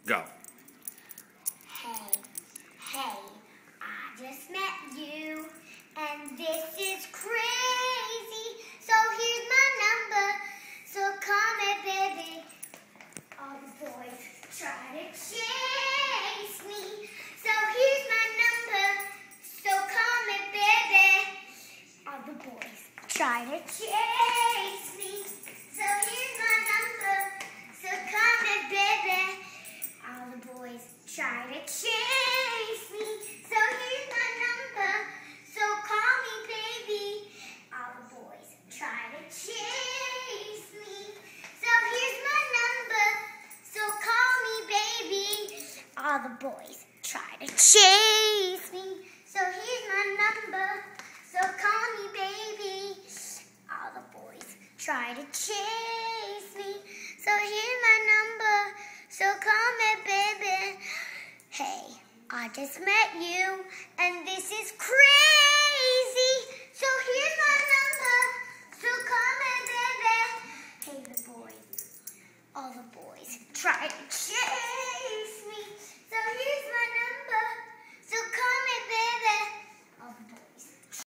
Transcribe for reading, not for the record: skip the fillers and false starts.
Go. Hey, hey, I just met you, and this is crazy. So here's my number, so call me, baby. All the boys try to chase me. So here's my number, so call me, baby. All the boys try to chase me. So here's my number, so call me, baby. All the boys try to chase me. So here's my number, so call me, baby. All the boys try to chase me. So here's my number, so call me, baby. All the boys try to chase me. So here's my number, so call me, baby. All the boys try to chase me. So here's my number, so call me, baby. Hey, I just met you,